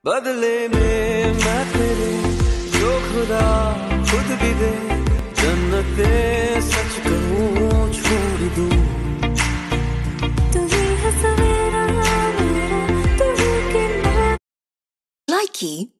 बदले में मैं तेरे जो खुदा खुद भी दे, जन्नते सच कहूँ छोड़ दूँ। तू ही है सवेरा मेरा, तू ही किनारा। Likey